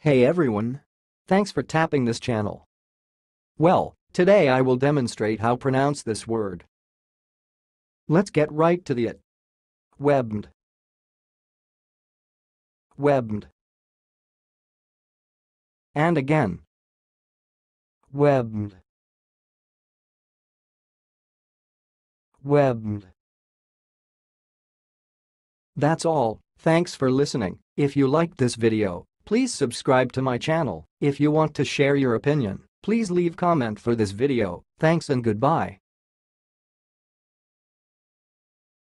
Hey everyone! Thanks for tapping this channel. Well, today I will demonstrate how to pronounce this word. Let's get right to it. Webmd. Webmd. And again. Webmd. Webmd. That's all. Thanks for listening. If you liked this video, please subscribe to my channel. If you want to share your opinion, please leave comment for this video. Thanks and goodbye.